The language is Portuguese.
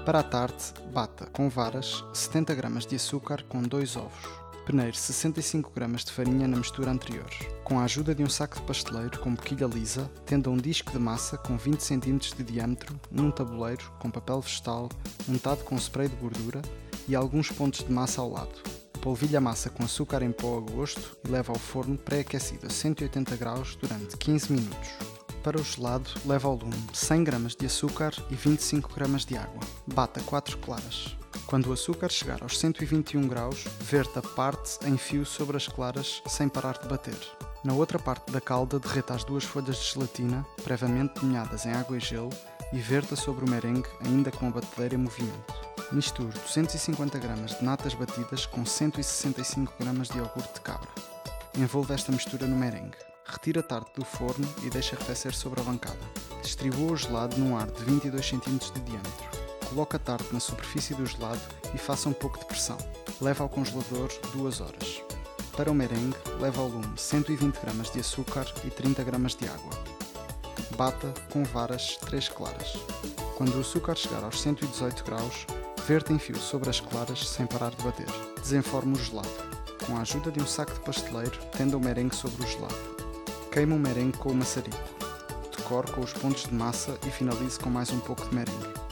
Para a tarte, bata com varas 70 gramas de açúcar com 2 ovos. Peneire 65 gramas de farinha na mistura anterior. Com a ajuda de um saco de pasteleiro com boquilha lisa, tenda um disco de massa com 20 cm de diâmetro num tabuleiro com papel vegetal untado com spray de gordura e alguns pontos de massa ao lado. Polvilhe a massa com açúcar em pó a gosto e leve ao forno pré-aquecido a 180 graus durante 15 minutos. Para o gelado, leve ao lume 100 gramas de açúcar e 25 gramas de água. Bata 4 claras. Quando o açúcar chegar aos 121 graus, verta parte em fio sobre as claras sem parar de bater. Na outra parte da calda, derreta as 2 folhas de gelatina, previamente banhadas em água e gelo, e verta sobre o merengue ainda com a batedeira em movimento. Misture 250 gramas de natas batidas com 165 gramas de iogurte de cabra. Envolva esta mistura no merengue. Retire a tarte do forno e deixe arrefecer sobre a bancada. Distribua o gelado num ar de 22 cm de diâmetro. Coloque a tarte na superfície do gelado e faça um pouco de pressão. Leve ao congelador 2 horas. Para o merengue, leve ao lume 120 gramas de açúcar e 30 gramas de água. Bata com varas 3 claras. Quando o açúcar chegar aos 118 graus, verta em fio sobre as claras sem parar de bater. Desenforme o gelado. Com a ajuda de um saco de pasteleiro, tenda o merengue sobre o gelado. Queime o merengue com o maçarico. Decore com os pontos de massa e finalize com mais um pouco de merengue.